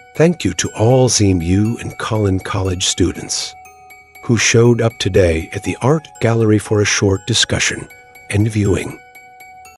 Thank you to all ZeemU and Collin College students who showed up today at the Art Gallery for a short discussion and viewing.